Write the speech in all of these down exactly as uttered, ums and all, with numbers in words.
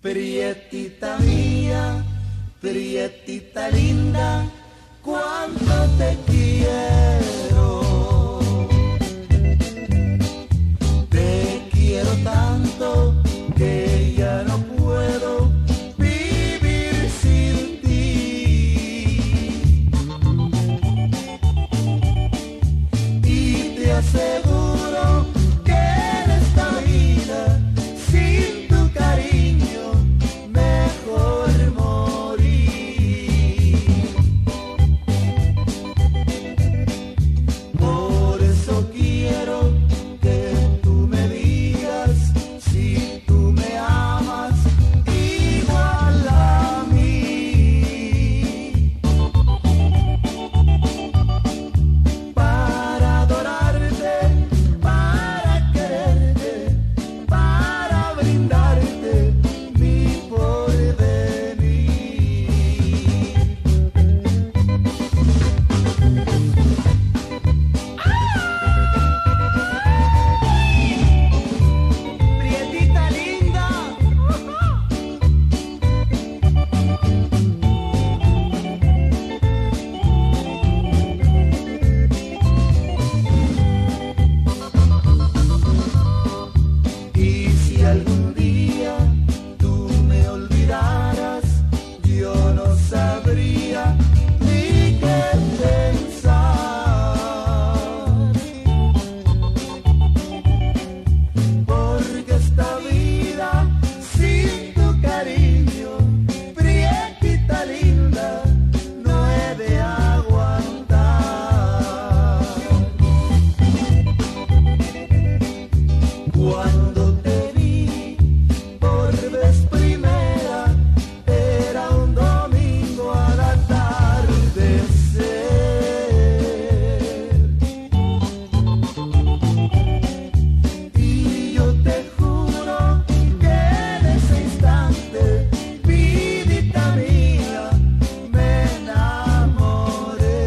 Prietita mía, prietita linda, cuánto te quiero. Te quiero tanto que ya no puedo vivir sin ti. Y te aseguro que en esta vida sin tu cariño mejor morir. Por eso quiero que tú me digas si tú me amas igual a mí. Para adorarte, para quererte, para brindarte mi porvenir. Prietita linda. Y si algún día tú me olvidaras, yo no sabría ni qué pensar. Porque esta vida sin tu cariño, prietita linda, no he de aguantar. Cuando te vi por vez primera, era un domingo al atardecer. Y yo te juro que en ese instante, vidita mía, me enamoré.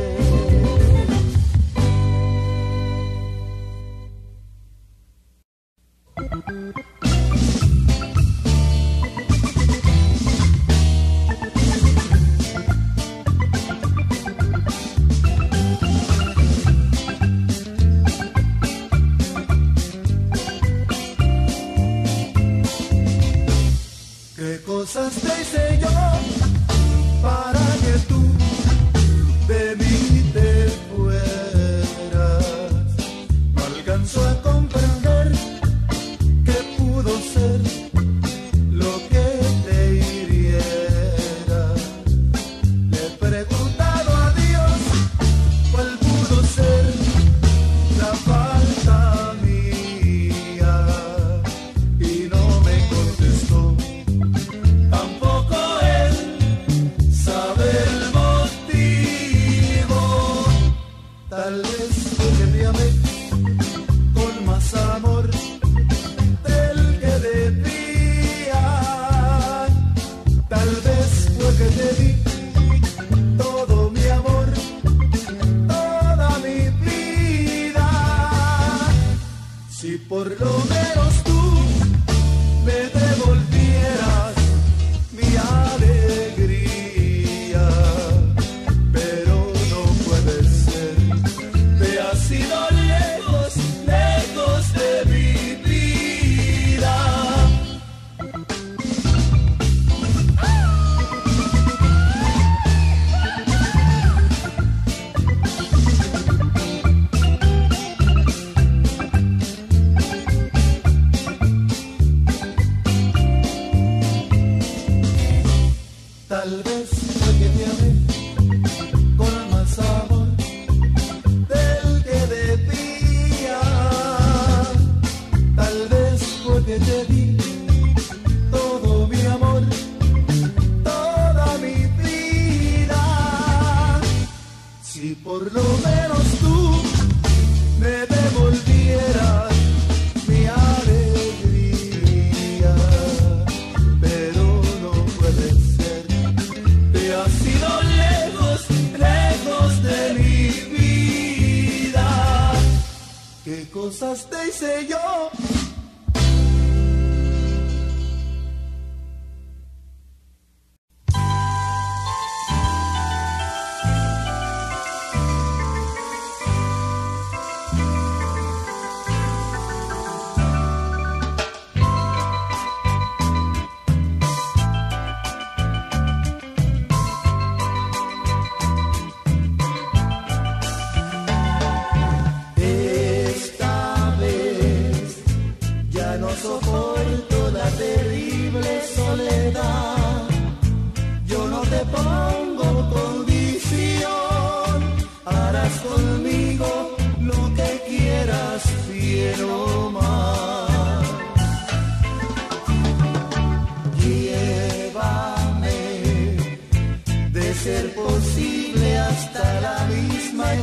¿Qué cosas te hice yo para que tú de mí te fueras? No alcanzo a comprender qué pudo ser lo que te hiriera. Le he preguntado a Dios cuál pudo ser la falta mía y no me contestó. Tampoco él sabe el motivo. Tal vez porque te amé con más amor del que debía. Tal vez porque te di todo mi amor, toda mi vida. Si por lo menos tú me devolvieras mi alegría, pero no puede ser, te has ido lejos, lejos de mi vida. Tal vez porque te amé con más amor del que debía. Tal vez porque te di todo mi amor, toda mi vida. Si por lo menos tú me devolvieras mi alegría, pero no puede ser, te has ido lejos, lejos de mi vida. ¿Qué cosas te hice yo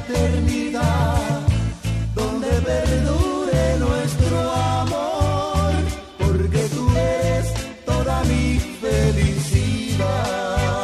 eternidad, donde perdure nuestro amor, porque tú eres toda mi felicidad.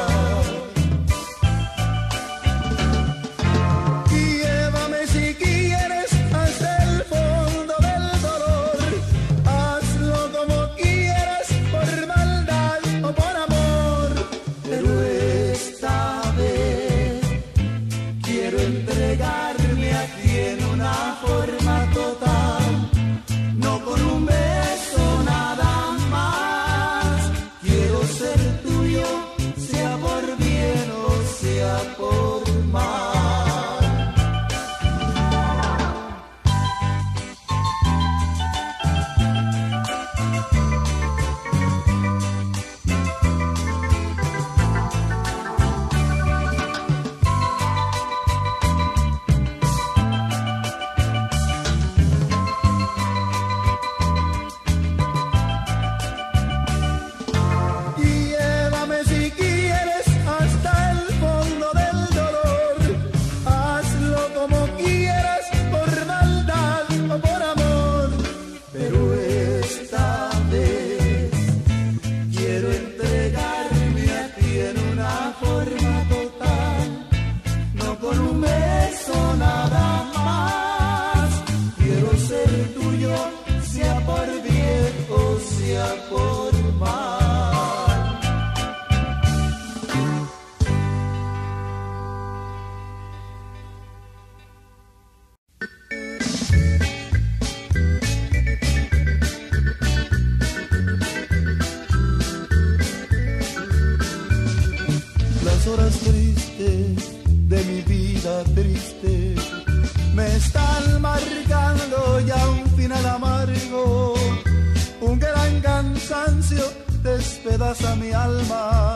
Despedaza mi alma,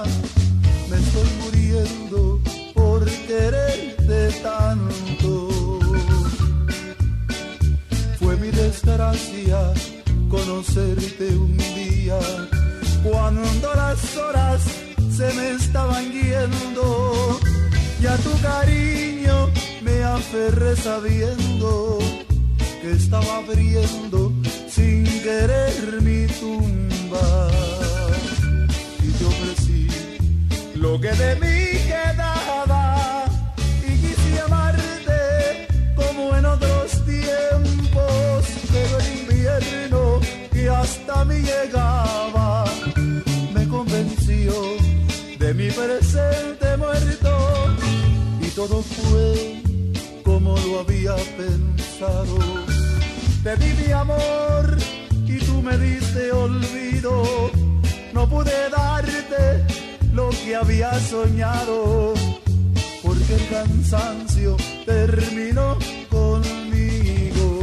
me estoy muriendo por quererte tanto. Fue mi desgracia conocerte un día, cuando las horas se me estaban yendo, y a tu cariño me aferré sabiendo que estaba abriendo sin querer mi tumba. Te ofrecí lo que de mí quedaba y quise amarte como en otros tiempos, pero el invierno que hasta mí llegaba me convenció de mi presente muerto, y todo fue como lo había pensado. Te di mi amor y tú me diste olvido. No pude darte lo que había soñado, porque el cansancio terminó conmigo.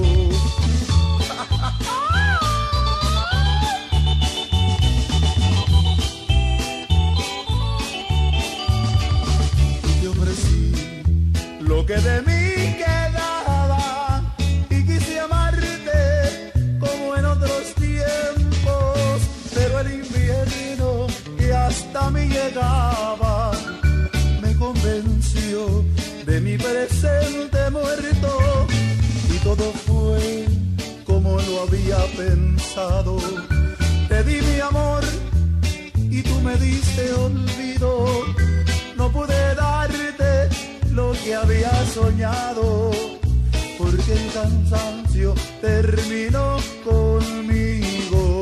Te ofrecí lo que de mí quedaba y quise amarte como en otros tiempos, pero el invierno que hasta mí llegaba me convenció de mi presente muerto, y todo fue como lo había pensado. Te di mi amor y tú me diste olvido. No pude darte lo que había soñado, porque el cansancio terminó conmigo.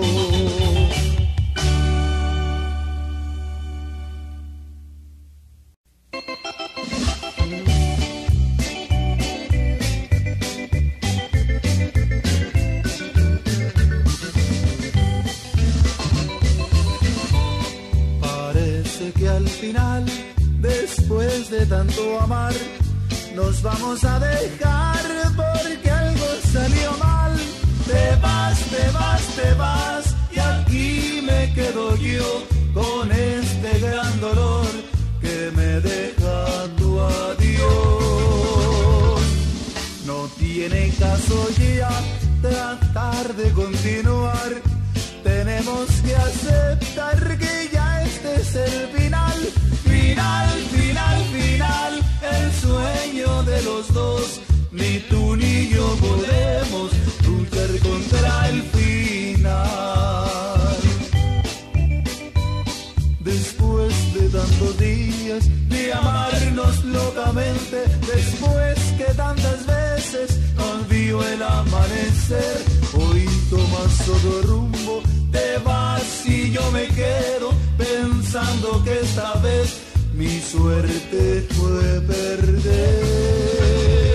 Que al final, después de tanto amar, nos vamos a dejar porque algo salió mal. Te vas, te vas, te vas, y aquí me quedo yo con este gran dolor que me deja tu adiós. No tiene caso ya tratar de continuar, tenemos que aceptar que ya este es el final, final, final, final, el sueño de los dos después de tantos días de amarnos locamente, después que tantas veces nos vio el amanecer. Hoy tomas otro rumbo, te vas y yo me quedo pensando que esta vez mi suerte fue perder.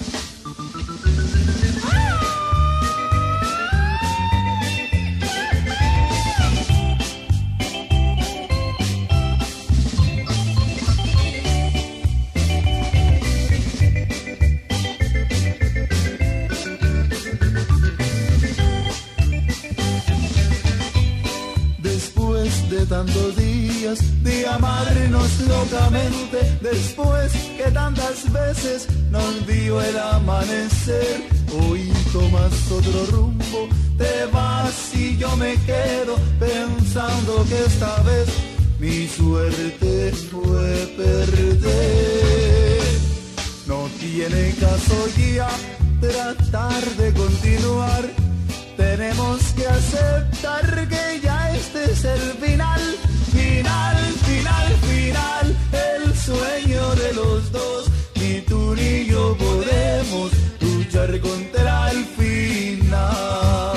De tantos días de amarnos locamente, después que tantas veces nos vio el amanecer. Hoy tomas otro rumbo, te vas y yo me quedo pensando que esta vez mi suerte fue perder. No tiene caso ya tratar de continuar, tenemos que aceptar que ya este es el final, final, final, final, el sueño de los dos, ni tú ni yo podemos luchar contra el final.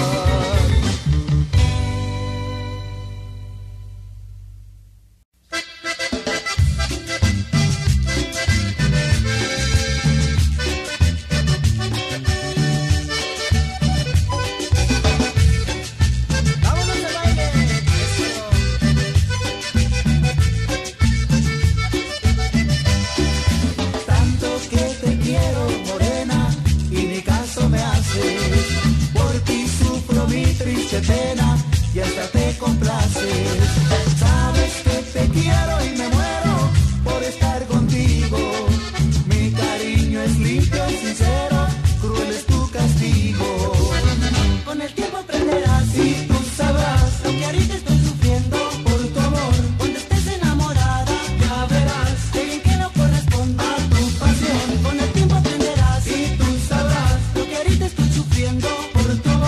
Triste pena y hasta te complaces. Sabes que te quiero y me muero por estar contigo. Mi cariño es limpio y sincero, cruel es tu castigo. Con el tiempo aprenderás y tú sabrás lo que ahorita estoy sufriendo por tu amor. Cuando estés enamorada ya verás de alguien que no corresponda a tu pasión. Con el tiempo aprenderás y tú sabrás lo que ahorita estoy sufriendo por tu amor.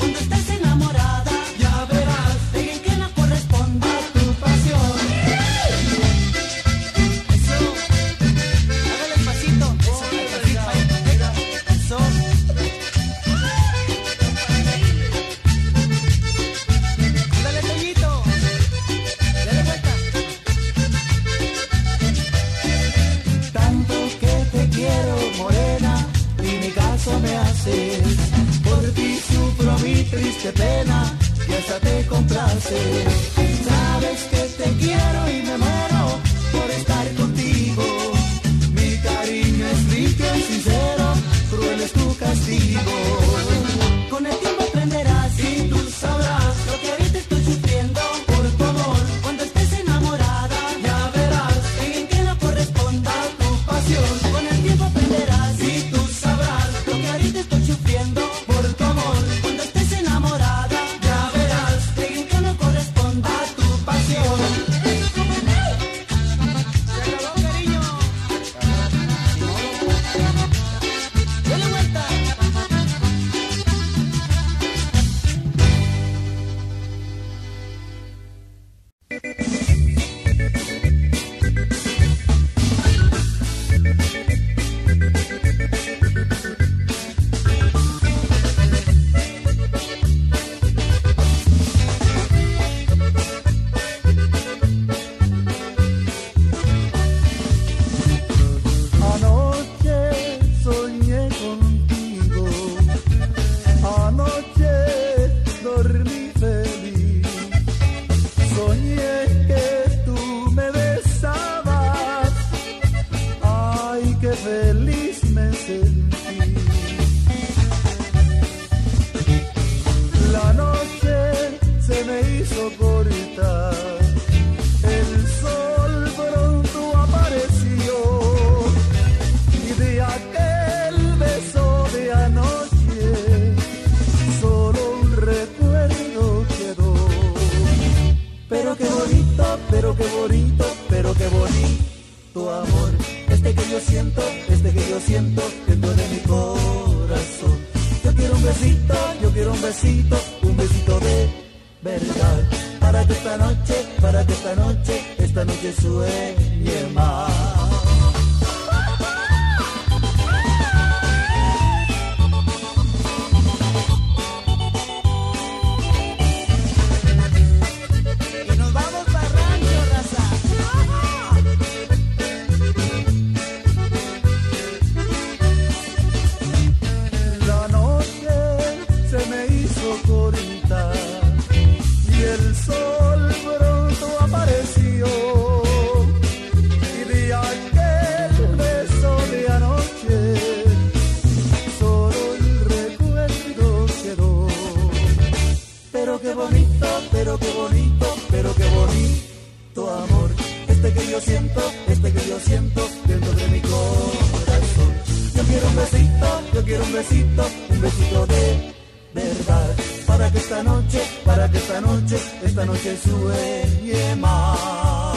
Por ti sufro mi triste pena y hasta te complaces. Sabes que te quiero y me muero por estar contigo. Mi cariño es limpio y sincero, cruel es tu castigo. Con el tiempo aprenderás y tú sabrás lo que ahorita estoy sufriendo por tu amor. Cuando estés enamorada ya verás alguien que no corresponda a tu pasión. Con el tiempo aprenderás y tú sabrás lo que ahorita estoy sufriendo por tu amor. Cuando estés enamorada ya verás alguien que no corresponda a tu pasión. Se acabó, cariño. Dale vuelta. besito, un besito de verdad. para que esta noche, para que esta noche, esta noche sueñe más. Pero qué bonito, pero qué bonito amor, este que yo siento, este que yo siento dentro de mi corazón. Yo quiero un besito, yo quiero un besito, un besito de verdad, para que esta noche, para que esta noche, esta noche sueñe más.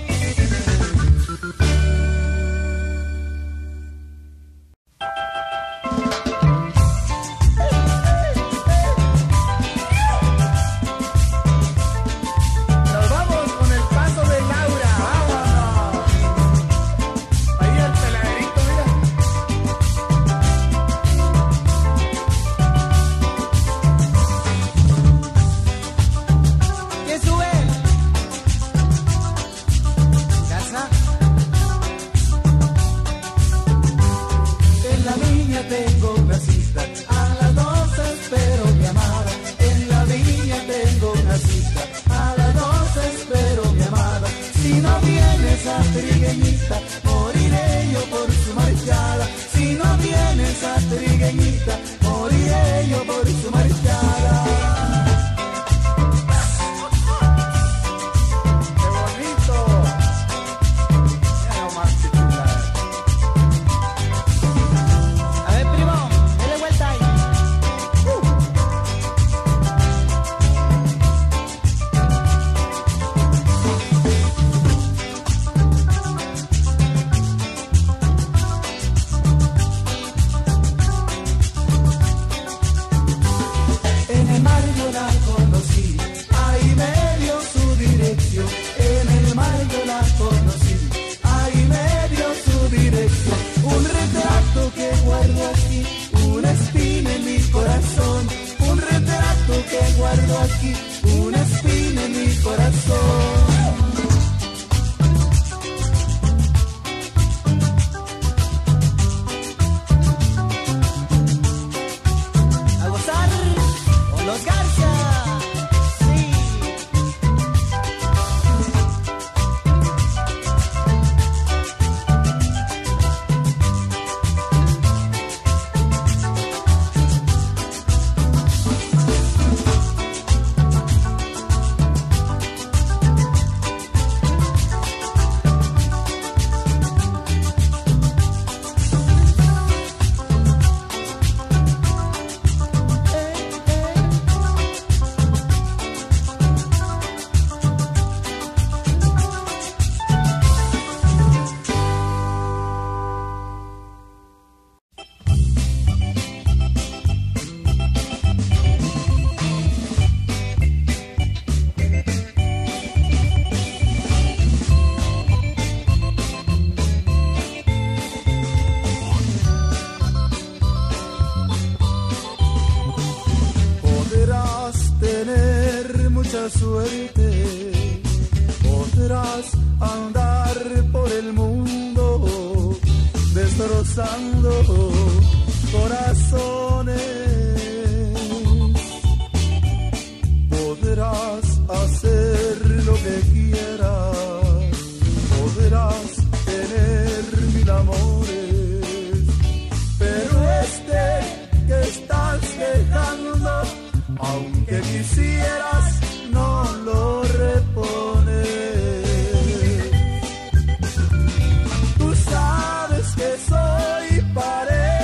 Suerte, podrás andar por el mundo destrozando corazones, podrás hacer lo que quieras, podrás tener mil amores, pero este que estás dejando, aunque quisieras, no lo repones. Tú sabes que soy pareja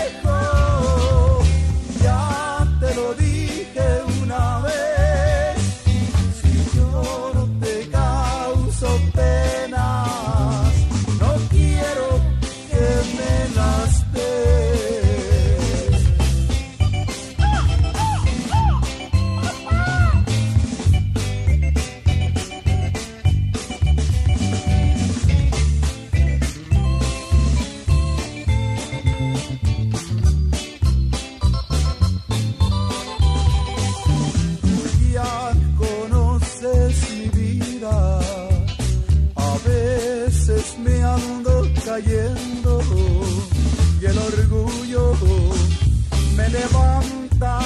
cayendo y el orgullo me levanta.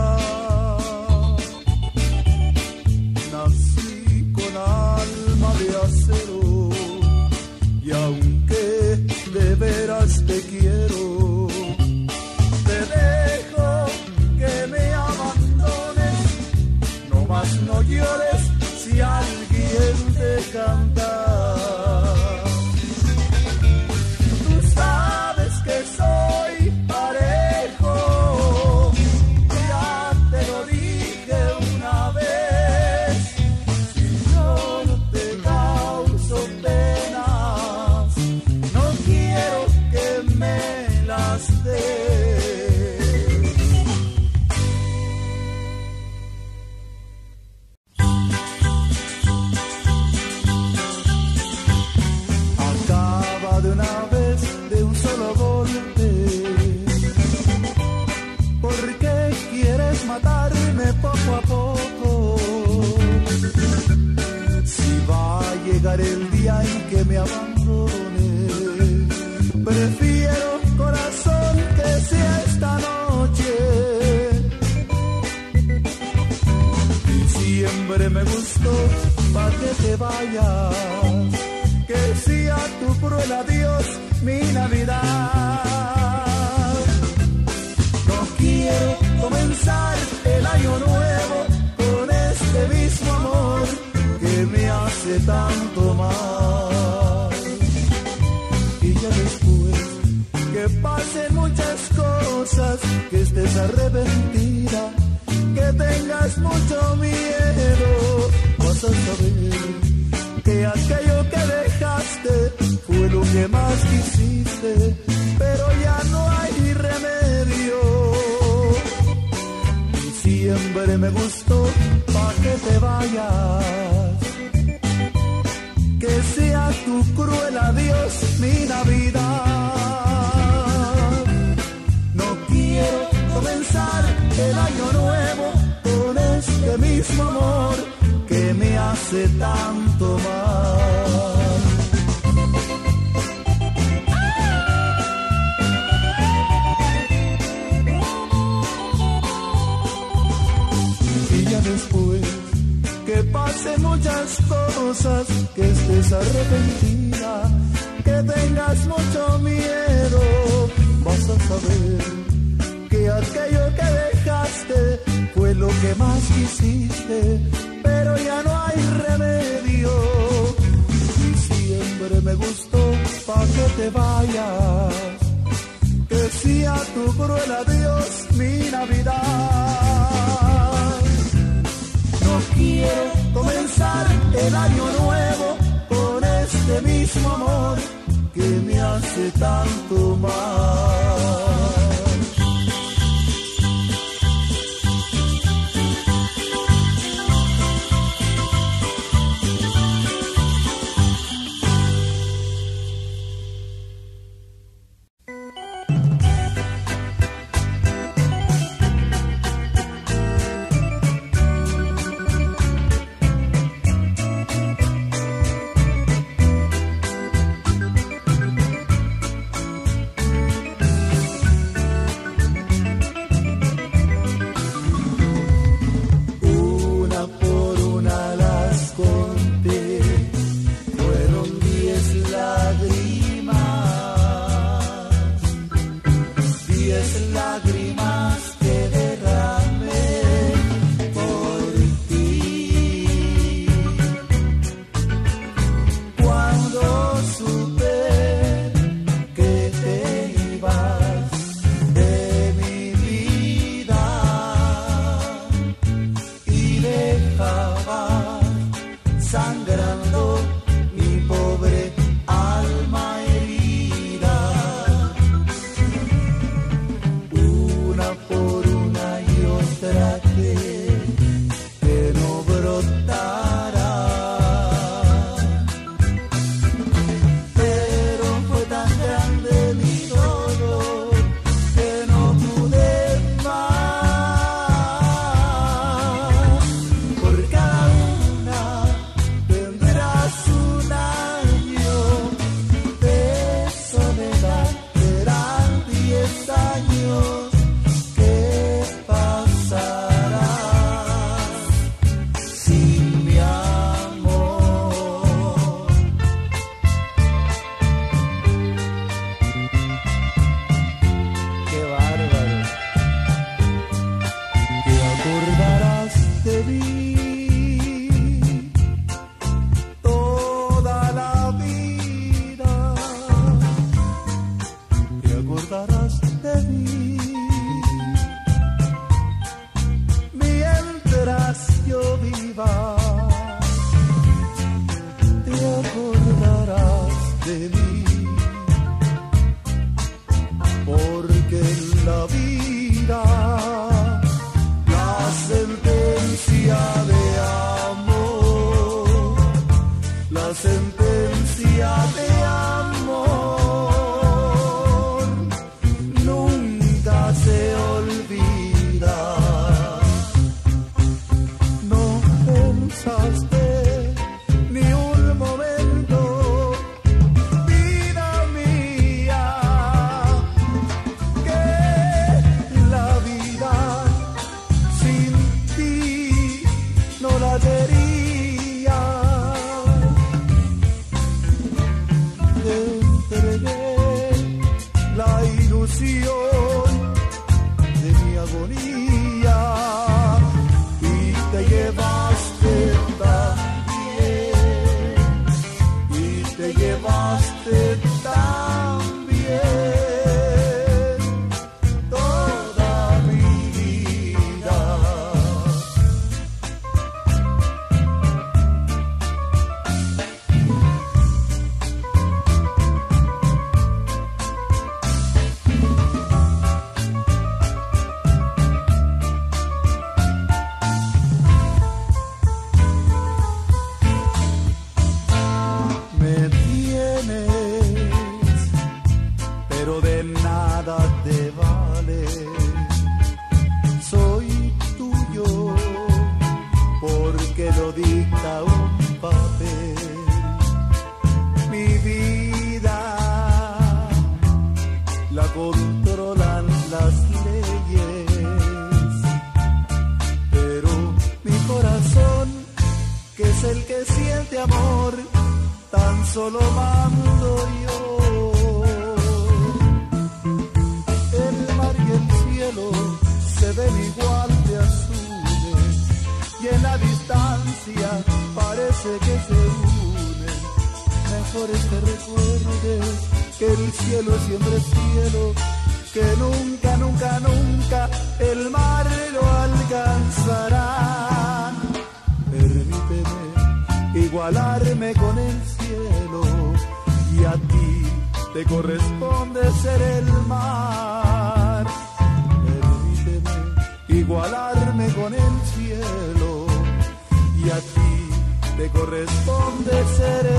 Nací con alma de acero y aunque de veras te quiero, te dejo que me abandones. No más no llores si alguien te canta. Tú sabes que soy parejo, ya te lo dije una vez. Si yo no te causo penas, no quiero que me las des. Matarme poco a poco. Si va a llegar el día en que me abandone, prefiero, corazón, que sea esta noche. Y siempre me gustó pa' que te vayas, que sea tu cruel adiós mi Navidad. No quiero comenzar el año nuevo con este mismo amor que me hace tanto mal. Y ya después que pasen muchas cosas, que estés arrepentida, que tengas mucho miedo, vas a saber que aquello que dejaste fue lo que más quisiste, pero ya no hay remedio. Siempre me gustó pa' que te vayas, que sea tu cruel adiós mi Navidad. No quiero comenzar el año nuevo con este mismo amor que me hace tanto mal. Después que pasen muchas cosas, que estés arrepentida, que tengas mucho miedo, vas a saber que aquello que dejaste fue lo que más quisiste, pero ya no hay remedio. Y siempre me gustó pa' que te vayas, que sea tu cruel adiós mi Navidad. No quiero comenzar el año nuevo con este mismo amor que me hace tanto mal. sentencia de amor nunca se olvida. No pensaste ni un momento, vida mía, que la vida sin ti no la quería. De mi agonía y te llevaste también, y te llevaste también toda mi vida. Controlan las leyes, pero mi corazón, que es el que siente amor, tan solo mando yo. El mar y el cielo se ven igual de azules, y en la distancia parece que se unen. Mejor es que recuerdes que el cielo siempre es cielo, que nunca, nunca, nunca el mar lo alcanzará. Permíteme igualarme con el cielo, y a ti te corresponde ser el mar. Permíteme igualarme con el cielo, y a ti te corresponde ser el mar.